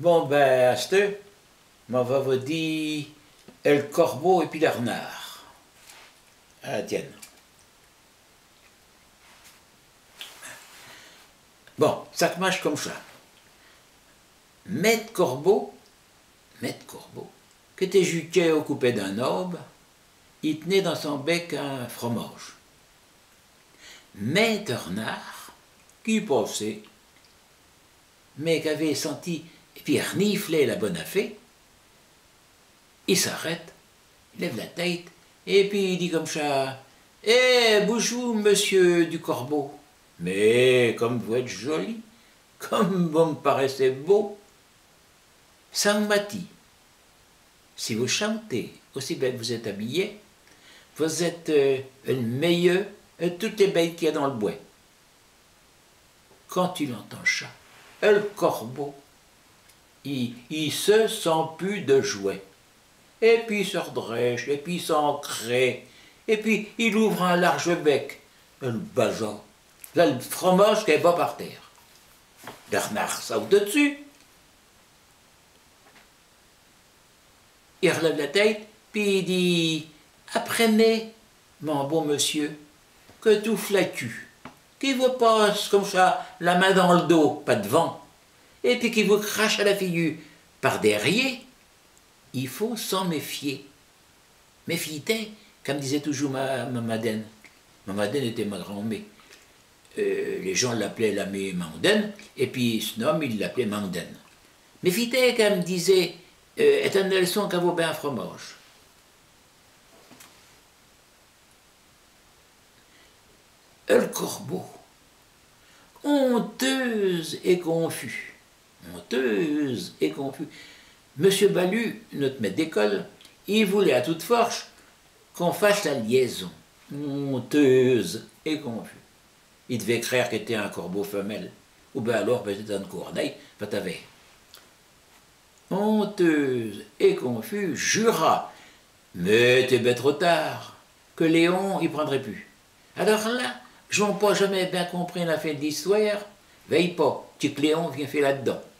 Bon, ben, à ce on va vous dire le corbeau et puis le renard. À la tienne. Bon, ça marche comme ça. Maître Corbeau, qui était juqué au coupé d'un aube, il tenait dans son bec un fromage. Maître Renard, qui passait, mais qui avait senti, et puis il reniflait la bonne affaire, il s'arrête, il lève la tête, et puis il dit comme ça, « Eh, bonjour, monsieur du Corbeau, mais comme vous êtes joli, comme vous me paraissez beau, ça m'a dit, si vous chantez aussi bien que vous êtes habillé, vous êtes le meilleur de toutes les bêtes qu'il y a dans le bois. » Quand il entend ça, le corbeau, il se sent plus de jouet. Et puis il se redresse, et puis il s'ancrée, et puis il ouvre un large bec. Le bazar, là le fromage qui est bas par terre. Bernard saute dessus. Il relève la tête, puis il dit « Apprenez, mon beau monsieur, que tout flattu, qui vous passe comme ça la main dans le dos, pas devant, et puis qui vous crache à la figure par derrière, il faut s'en méfier. Méfie-toi, comme disait toujours ma Madeleine. Ma Madeleine était ma grand-mère. Les gens l'appelaient la mère Mandaine, et puis ce homme, il l'appelait Mandaine. Méfie-toi, comme disait, est une leçon qu'à vaut bien un fromage. Le corbeau, honteuse et confus. Honteuse et confus. Monsieur Balu, notre maître d'école, il voulait à toute force qu'on fasse la liaison. Honteuse et confus. Il devait croire qu'il était un corbeau femelle. Ou bien alors, peut-être une corneille, pas t'avais. Honteuse et confus, jura, mais t'es bien trop tard, que Léon, il prendrait plus. Alors là, je n'ai pas jamais bien compris la fin de l'histoire, veille pas, petit Léon vient faire là-dedans.